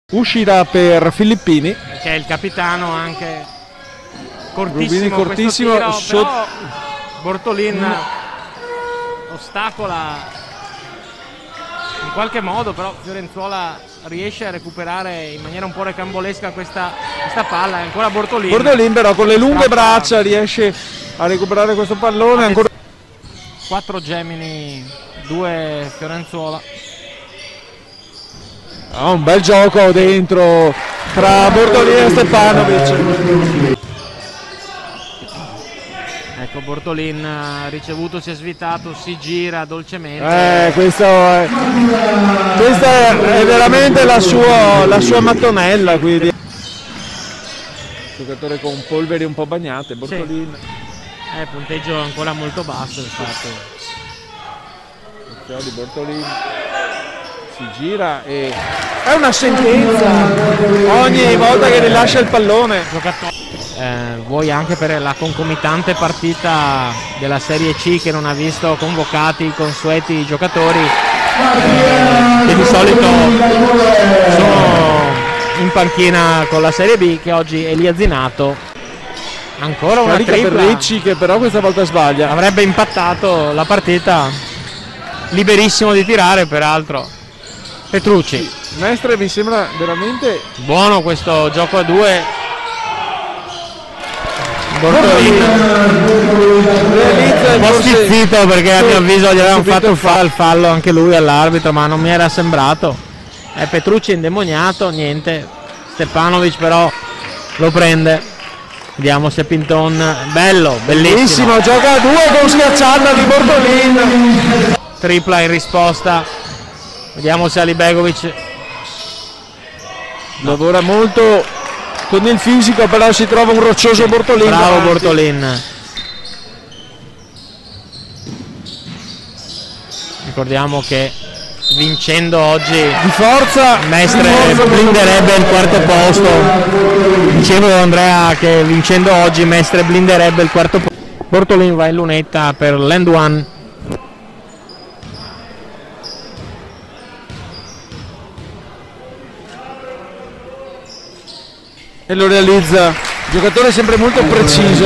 Uscita per Filippini, che è il capitano, anche Rubini cortissimo, cortissimo, però Bortolin ostacola in qualche modo, però Fiorenzuola riesce a recuperare in maniera un po' recambolesca questa palla. E ancora Bortolin però con le lunghe braccia riesce a recuperare questo pallone. Ancora 4 Gemini, 2 Fiorenzuola. un bel gioco dentro tra Bortolin e Stepanovic. Ecco, Bortolin ricevuto, si è svitato, si gira dolcemente. Questa è veramente la sua mattonella, quindi giocatore con polveri un po' bagnate. Bortolin, punteggio ancora molto basso, infatti. di Bortolin si gira e è una sentenza ogni volta che rilascia il pallone. Vuoi anche per la concomitante partita della Serie C che non ha visto convocati i consueti giocatori che di solito sono in panchina con la Serie B, che oggi Elia Zinato, ancora una tripla per Ricci, che però questa volta sbaglia, avrebbe impattato la partita, liberissimo di tirare peraltro Petrucci. Mestre, mi sembra veramente buono questo gioco a 2. Bortolin un po' stizzito perché a mio avviso gli avevano fatto il fallo anche lui all'arbitro, ma non mi era sembrato. Petrucci indemoniato, niente. Stepanovic però lo prende. Vediamo se Pinton, bello, bellissimo. Gioca a 2 con schiacciata di Bortolin. Tripla in risposta. Vediamo se Alibegovic lavora molto con il fisico, però si trova un roccioso Bortolin. Bravo Bortolin. Ricordiamo che vincendo oggi di forza Mestre blinderebbe il quarto posto. Dicevo Andrea che vincendo oggi Mestre blinderebbe il quarto posto. Bortolin va in lunetta per l'end one. E lo realizza, giocatore sempre molto preciso.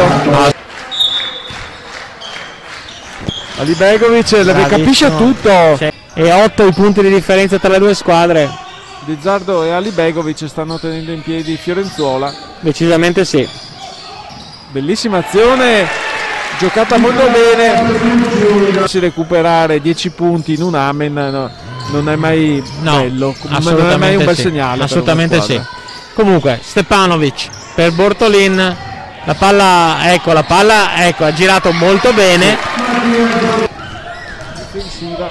Alibegovic capisce tutto. E 8 i punti di differenza tra le due squadre. Bizzardo e Alibegovic stanno tenendo in piedi Fiorenzuola. Decisamente sì. Bellissima azione, giocata molto bene. Si recuperare 10 punti in un amen non è mai bello, non è mai un bel segnale. Assolutamente sì. Comunque Stepanovic per Bortolin, la palla ha girato molto bene. Difensiva,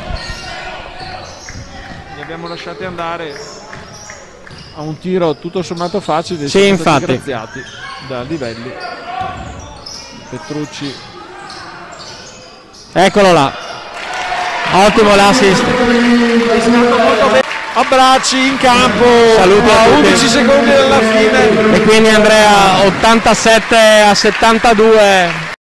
li abbiamo lasciati andare a un tiro tutto sommato facile. Sì, infatti. Graziati da Livelli. Petrucci, eccolo là, ottimo l'assist. Abbracci in campo, saluto a 11 secondi dalla fine. E quindi Andrea 87-72